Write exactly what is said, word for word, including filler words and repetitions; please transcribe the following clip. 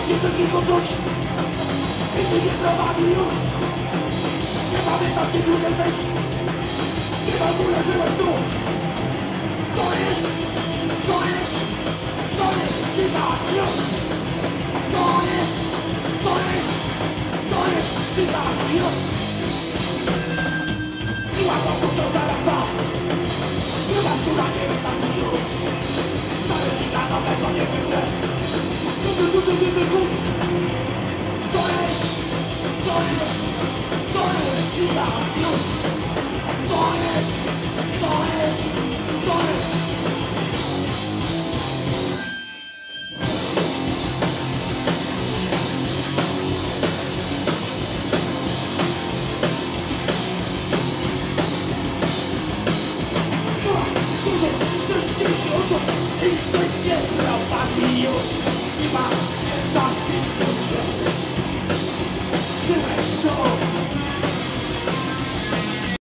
cię chcę tylko czuć i ty nie prowadzi już. Nie pamiętasz, kiedy już jesteś, ty w ogóle żyłeś tu. To jest, to jest, to jest Stygas już. To jest, to jest, to jest Stygas już. Siła głosu wciąż narasta, druga skóra nie wystarczy już. Należnika nowego nie będzie. To jest, to jest, to jest Stygas już. To jest, to jest, to jest. Instynktnie prowadzi już. Nie ma